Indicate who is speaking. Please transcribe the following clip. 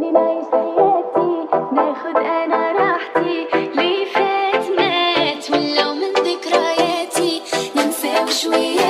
Speaker 1: نبغي نعيش حياتي، ناخد انا راحتي، اللي فات مات ولو من ذكرياتي، ننسى شوية